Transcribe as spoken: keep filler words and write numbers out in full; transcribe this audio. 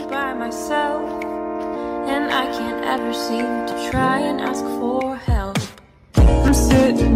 by myself, and I can't ever seem to try and ask for help. I'm sitting